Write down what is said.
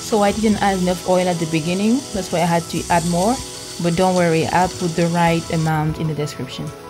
So I didn't add enough oil at the beginning. That's why I had to add more. But don't worry, I'll put the right amount in the description.